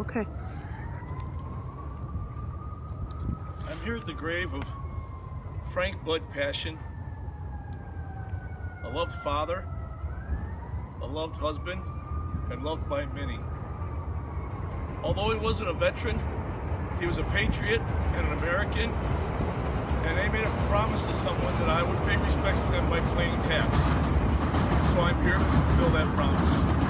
Okay. I'm here at the grave of Frank Bud Paschen, a loved father, a loved husband, and loved by many. Although he wasn't a veteran, he was a patriot and an American, and they made a promise to someone that I would pay respects to them by playing taps. So I'm here to fulfill that promise.